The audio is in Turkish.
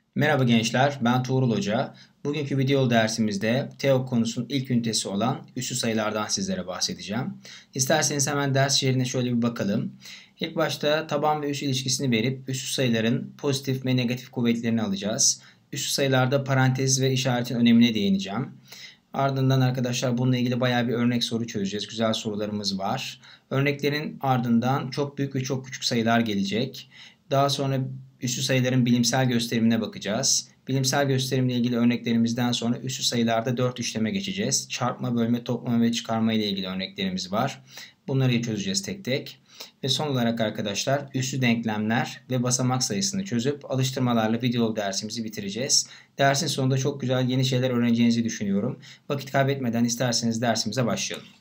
Merhaba gençler, ben Tuğrul Hoca. Bugünkü video dersimizde TEOG konusunun ilk ünitesi olan üssü sayılardan sizlere bahsedeceğim. İsterseniz hemen ders şehrine şöyle bir bakalım. İlk başta taban ve üs ilişkisini verip üssü sayıların pozitif ve negatif kuvvetlerini alacağız. Üssü sayılarda parantez ve işaretin önemine değineceğim. Ardından arkadaşlar bununla ilgili bayağı bir örnek soru çözeceğiz. Güzel sorularımız var. Örneklerin ardından çok büyük ve çok küçük sayılar gelecek. Daha sonra üssü sayıların bilimsel gösterimine bakacağız. Bilimsel gösterimle ilgili örneklerimizden sonra üssü sayılarda 4 işleme geçeceğiz. Çarpma, bölme, toplama ve çıkarma ile ilgili örneklerimiz var. Bunları çözeceğiz tek tek. Ve son olarak arkadaşlar üssü denklemler ve basamak sayısını çözüp alıştırmalarla video dersimizi bitireceğiz. Dersin sonunda çok güzel yeni şeyler öğreneceğinizi düşünüyorum. Vakit kaybetmeden isterseniz dersimize başlayalım.